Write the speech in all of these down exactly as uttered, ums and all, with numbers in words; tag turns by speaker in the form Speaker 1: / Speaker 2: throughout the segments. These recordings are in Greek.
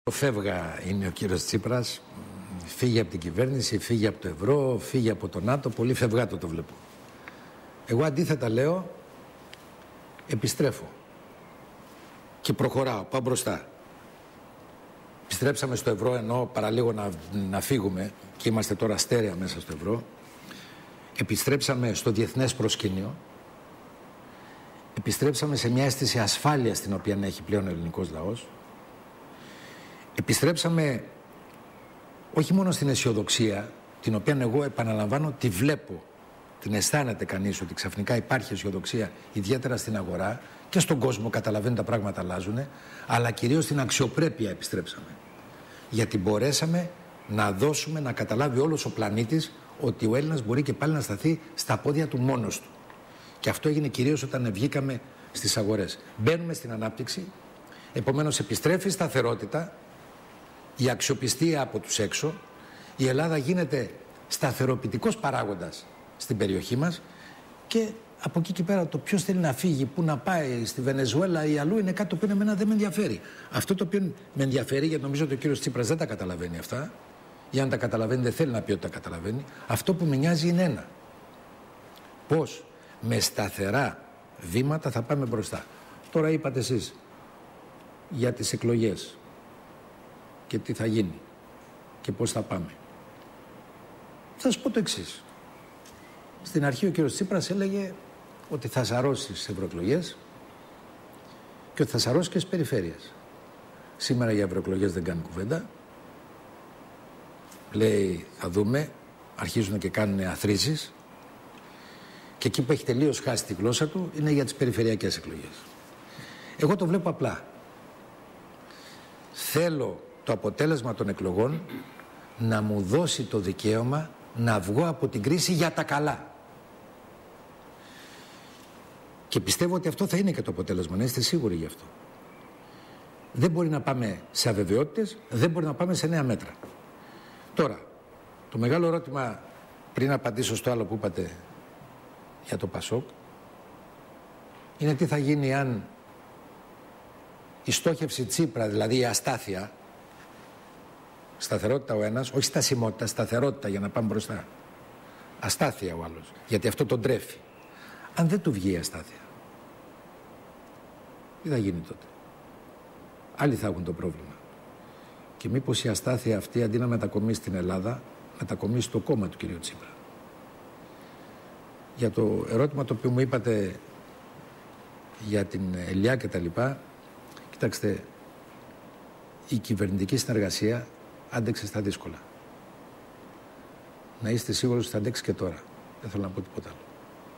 Speaker 1: Φεύγα είναι ο κύριος Τσίπρας, φύγει από την κυβέρνηση, φύγει από το ευρώ, φύγει από το ΝΑΤΟ, πολύ φευγάτο το βλέπω. Εγώ αντίθετα λέω, επιστρέφω και προχωράω, πάω μπροστά. Επιστρέψαμε στο ευρώ, ενώ παραλίγο να, να φύγουμε και είμαστε τώρα στέρεα μέσα στο ευρώ. Επιστρέψαμε στο διεθνές προσκήνιο. Επιστρέψαμε σε μια αίσθηση ασφάλειας την οποία έχει πλέον ο ελληνικός λαός. Επιστρέψαμε όχι μόνο στην αισιοδοξία, την οποία εγώ επαναλαμβάνω τη βλέπω, την αισθάνεται κανείς ότι ξαφνικά υπάρχει αισιοδοξία, ιδιαίτερα στην αγορά και στον κόσμο, καταλαβαίνει τα πράγματα αλλάζουν, αλλά κυρίως στην αξιοπρέπεια επιστρέψαμε. Γιατί μπορέσαμε να δώσουμε, να καταλάβει όλος ο πλανήτης ότι ο Έλληνας μπορεί και πάλι να σταθεί στα πόδια του μόνος του. Και αυτό έγινε κυρίως όταν βγήκαμε στις αγορές. Μπαίνουμε στην ανάπτυξη, επομένως επιστρέφει η σταθερότητα, η αξιοπιστία από τους έξω, η Ελλάδα γίνεται σταθεροποιητικός παράγοντας στην περιοχή μας και από εκεί και πέρα το ποιος θέλει να φύγει, πού να πάει, στη Βενεζουέλα ή αλλού, είναι κάτι το οποίο εμένα δεν με ενδιαφέρει. Αυτό το οποίο με ενδιαφέρει, γιατί νομίζω ότι ο κύριος Τσίπρας δεν τα καταλαβαίνει αυτά, ή αν τα καταλαβαίνει δεν θέλει να πει ότι τα καταλαβαίνει, αυτό που με νοιάζει είναι ένα. Πώς με σταθερά βήματα θα πάμε μπροστά. Τώρα είπατε εσείς για τις εκλογές και τι θα γίνει και πώς θα πάμε. Θα σας πω το εξής. Στην αρχή ο κύριος Τσίπρας έλεγε ότι θα σαρώσει στις ευρωεκλογές και ότι θα σαρώσει και στις περιφέρειες. Σήμερα για ευρωεκλογές δεν κάνει κουβέντα. Λέει θα δούμε, αρχίζουν και κάνουν αθροίσεις και εκεί που έχει τελείως χάσει τη γλώσσα του είναι για τις περιφερειακές εκλογές. Εγώ το βλέπω απλά. Θέλω το αποτέλεσμα των εκλογών να μου δώσει το δικαίωμα να βγω από την κρίση για τα καλά. Και πιστεύω ότι αυτό θα είναι και το αποτέλεσμα, να είστε σίγουροι γι' αυτό. Δεν μπορεί να πάμε σε αβεβαιότητες, δεν μπορεί να πάμε σε νέα μέτρα. Τώρα, το μεγάλο ερώτημα, πριν απαντήσω στο άλλο που είπατε για το Πασόκ, είναι τι θα γίνει αν η στόχευση Τσίπρα, δηλαδή η αστάθεια, σταθερότητα ο ένας, όχι στασιμότητα, σταθερότητα για να πάμε μπροστά. Αστάθεια ο άλλος, γιατί αυτό τον τρέφει. Αν δεν του βγει η αστάθεια, τι θα γίνει τότε? Άλλοι θα έχουν το πρόβλημα. Και μήπως η αστάθεια αυτή, αντί να μετακομίσει στην Ελλάδα, μετακομίσει στο κόμμα του κυρίου Τσίπρα. Για το ερώτημα το οποίο μου είπατε για την ελιά και τα λοιπά, κοιτάξτε, η κυβερνητική συνεργασία άντεξε στα δύσκολα. Να είστε σίγουροι ότι θα αντέξει και τώρα. Δεν θέλω να πω τίποτα άλλο.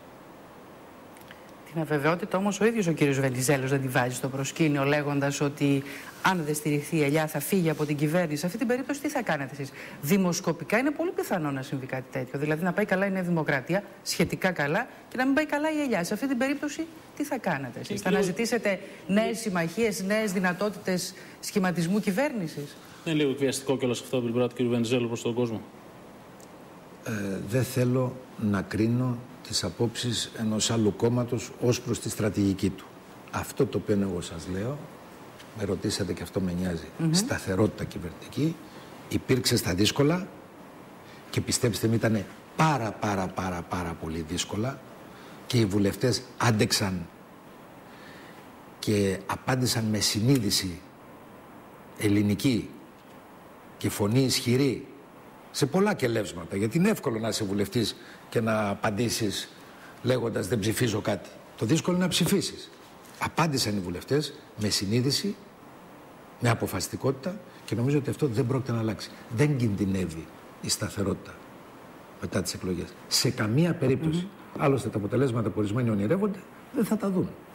Speaker 2: Την αβεβαιότητα όμως ο ίδιος ο κύριος Βενιζέλος δεν τη βάζει στο προσκήνιο, λέγοντας ότι αν δεν στηριχθεί η ελιά θα φύγει από την κυβέρνηση. Σε αυτή την περίπτωση τι θα κάνετε εσείς? Δημοσκοπικά είναι πολύ πιθανό να συμβεί κάτι τέτοιο. Δηλαδή να πάει καλά η Νέα Δημοκρατία, σχετικά καλά, και να μην πάει καλά η ελιά. Σε αυτή την περίπτωση τι θα κάνετε εσείς? Θα αναζητήσετε νέες συμμαχίες, νέες δυνατότητες σχηματισμού κυβέρνησης?
Speaker 3: Είναι λίγο εκβιαστικό κιόλας αυτό από την πλευρά του κ. Βενιζέλου προς τον κόσμο.
Speaker 1: Ε, δεν θέλω να κρίνω τις απόψεις ενός άλλου κόμματος ως προς τη στρατηγική του. Αυτό το οποίο εγώ σας λέω, με ρωτήσατε και αυτό με νοιάζει, mm-hmm. σταθερότητα κυβερνητική, υπήρξε στα δύσκολα και πιστέψτε με ήταν πάρα πάρα πάρα πάρα πολύ δύσκολα και οι βουλευτές άντεξαν και απάντησαν με συνείδηση ελληνική και φωνή ισχυρή σε πολλά κελεύσματα, γιατί είναι εύκολο να είσαι βουλευτής και να απαντήσεις λέγοντας δεν ψηφίζω κάτι. Το δύσκολο είναι να ψηφίσεις. Απάντησαν οι βουλευτές με συνείδηση, με αποφασιστικότητα και νομίζω ότι αυτό δεν πρόκειται να αλλάξει. Δεν κινδυνεύει η σταθερότητα μετά τις εκλογές. Σε καμία περίπτωση. Mm-hmm. Άλλωστε τα αποτελέσματα που ορισμένοι ονειρεύονται δεν θα τα δουν.